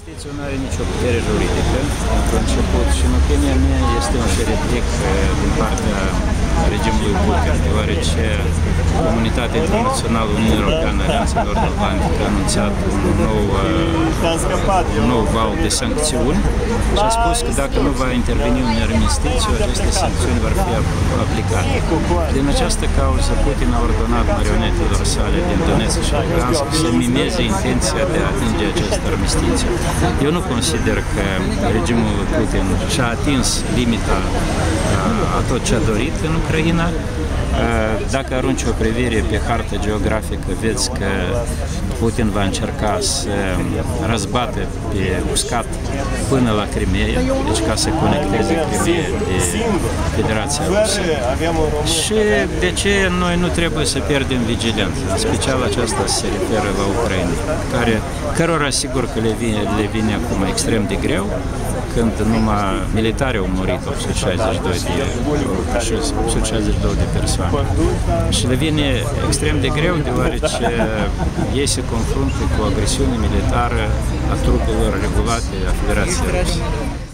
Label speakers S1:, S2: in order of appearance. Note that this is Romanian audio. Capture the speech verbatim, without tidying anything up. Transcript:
S1: Armistițiul nu are nicio putere juridică pentru început și în opinia mea este un șeretic din partea regimului Putin, deoarece comunitatea internațională, Uniunea Europeană, Alianța Nord-Atlantică a anunțat un nou, un nou val de sancțiuni și a spus că dacă nu va interveni un armistițiu, aceste sancțiuni vor fi aplicate. Din această cauză, Putin a ordonat marionetelor sale din Donetsk și Lugansk să mimeze intenția de a atinge acest armistițiu. Eu nu consider că regimul Putin și-a atins limita a tot ce a dorit în Ucraina. Dacă arunci o privire pe hartă geografică, vezi că Putin va încerca să răzbată pe uscat până la Crimea, deci ca să conecteze Crimea de Federația Rusă. Și de ce noi nu trebuie să pierdem vigilență? În special aceasta se referă la Ucraina, care, cărora sigur că le vine, le vine acum extrem de greu, când numai militari au murit opt sute șaizeci și doi de persoane. Și le vine extrem de greu, deoarece ei se confruntă cu o agresiune militară a trupelor regulate a Federației Ruse.